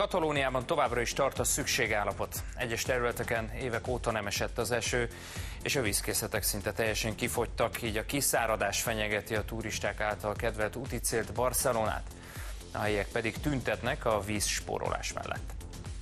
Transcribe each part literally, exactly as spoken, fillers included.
Katalóniában továbbra is tart a szükségállapot. Egyes területeken évek óta nem esett az eső, és a vízkészletek szinte teljesen kifogytak, így a kiszáradás fenyegeti a turisták által kedvelt úti célt, Barcelonát. A helyiek pedig tüntetnek a vízspórolás mellett.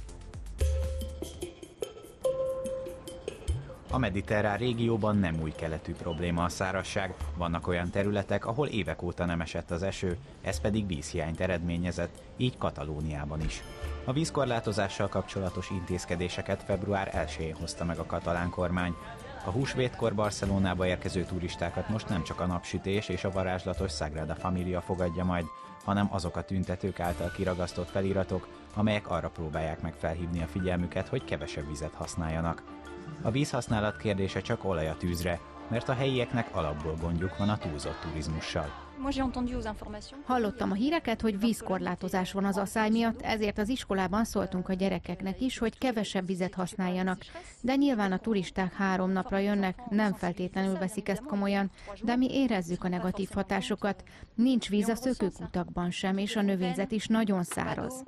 A mediterrán régióban nem új keletű probléma a szárazság, vannak olyan területek, ahol évek óta nem esett az eső, ez pedig vízhiányt eredményezett, így Katalóniában is. A vízkorlátozással kapcsolatos intézkedéseket február elsején hozta meg a katalán kormány. A húsvétkor Barcelonába érkező turistákat most nem csak a napsütés és a varázslatos Sagrada Familia fogadja majd, hanem azok a tüntetők által kiragasztott feliratok, amelyek arra próbálják meg felhívni a figyelmüket, hogy kevesebb vizet használjanak. A vízhasználat kérdése csak olaj a tűzre, mert a helyieknek alapból gondjuk van a túlzott turizmussal. Hallottam a híreket, hogy vízkorlátozás van az asszály miatt, ezért az iskolában szóltunk a gyerekeknek is, hogy kevesebb vizet használjanak. De nyilván a turisták három napra jönnek, nem feltétlenül veszik ezt komolyan, de mi érezzük a negatív hatásokat. Nincs víz a szökőkutakban sem, és a növényzet is nagyon száraz.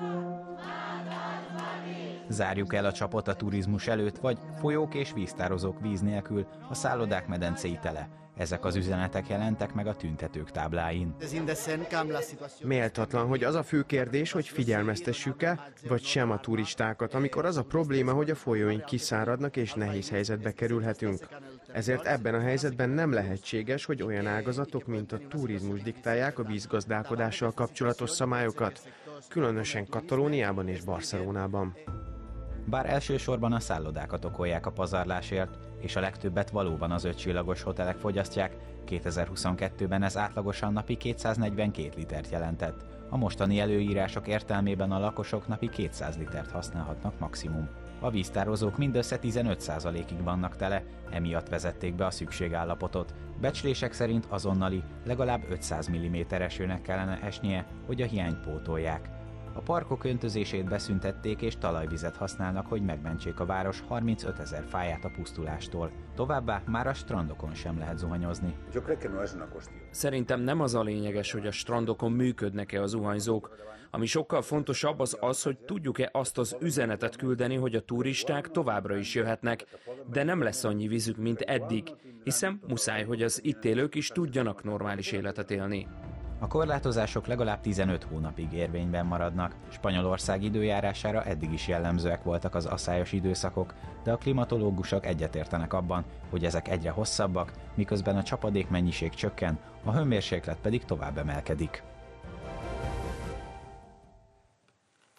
Zárjuk el a csapot a turizmus előtt, vagy folyók és víztározók víz nélkül, a szállodák medencéi tele. Ezek az üzenetek jelentek meg a tüntetők tábláin. Méltatlan, hogy az a fő kérdés, hogy figyelmeztessük-e, vagy sem a turistákat, amikor az a probléma, hogy a folyóink kiszáradnak és nehéz helyzetbe kerülhetünk. Ezért ebben a helyzetben nem lehetséges, hogy olyan ágazatok, mint a turizmus diktálják a vízgazdálkodással kapcsolatos szabályokat, különösen Katalóniában és Barcelonában. Bár elsősorban a szállodákat okolják a pazarlásért, és a legtöbbet valóban az ötcsillagos hotelek fogyasztják, kétezer-huszonkettőben ez átlagosan napi kétszáznegyvenkét litert jelentett. A mostani előírások értelmében a lakosok napi kétszáz litert használhatnak maximum. A víztározók mindössze tizenöt százalékig vannak tele, emiatt vezették be a szükségállapotot. Becslések szerint azonnali, legalább ötszáz milliméter esőnek kellene esnie, hogy a hiányt pótolják. A parkok öntözését beszüntették és talajvizet használnak, hogy megmentsék a város harmincötezer fáját a pusztulástól. Továbbá már a strandokon sem lehet zuhanyozni. Szerintem nem az a lényeges, hogy a strandokon működnek-e a zuhanyzók. Ami sokkal fontosabb az az, hogy tudjuk-e azt az üzenetet küldeni, hogy a turisták továbbra is jöhetnek, de nem lesz annyi vízük, mint eddig, hiszen muszáj, hogy az itt élők is tudjanak normális életet élni. A korlátozások legalább tizenöt hónapig érvényben maradnak. Spanyolország időjárására eddig is jellemzőek voltak az asszályos időszakok, de a klimatológusok egyetértenek abban, hogy ezek egyre hosszabbak, miközben a csapadék mennyiség csökken, a hőmérséklet pedig tovább emelkedik.